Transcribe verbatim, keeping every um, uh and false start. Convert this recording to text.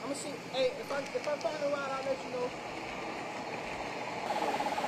I'm gonna see. Hey, if I if I find a ride, I'll let you know.